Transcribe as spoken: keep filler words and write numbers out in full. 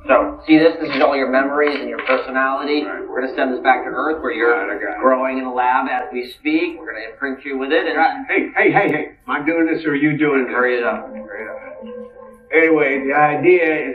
So, see this? This is all your memories and your personality. Right. We're going to send this back to Earth where you're Got it, got it. growing in the lab as we speak. We're going to imprint you with it. And Hey, hey, hey, hey. Am I doing this or are you doing this? hurry it up. Hurry it up. Anyway, the idea is